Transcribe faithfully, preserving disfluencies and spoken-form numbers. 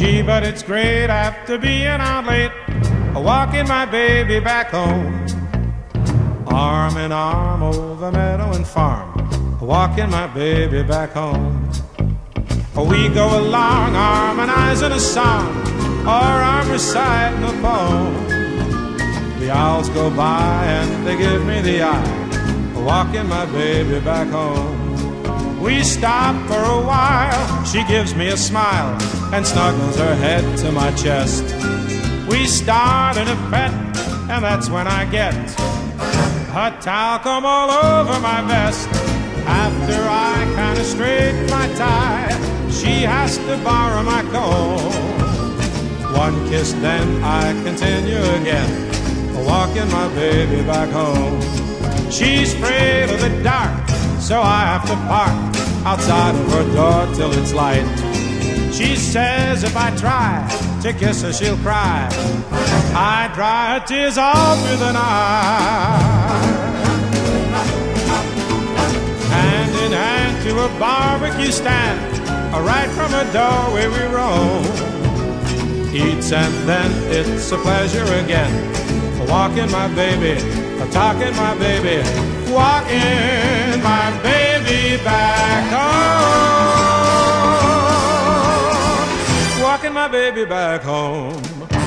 Gee, but it's great after being out late, walking my baby back home. Arm in arm over meadow and farm, walking my baby back home. We go along, harmonizing a song, or I'm reciting a poem. The owls go by and they give me the eye, walking my baby back home. We stop for a while, she gives me a smile and snuggles her head to my chest. We start in a pet, and that's when I get her talcum all over my vest. After I kinda straighten my tie, she has to borrow my comb. One kiss, then I continue again, walking my baby back home. She's afraid of the dark, so I have to park outside of her door till it's light. She says if I try to kiss her, she'll cry. I dry her tears all through the night. Hand in hand to a barbecue stand, right from her doorway we roam. Eats and then it's a pleasure again, walking my baby, talking my baby, walking my baby back home. Walking my baby back home.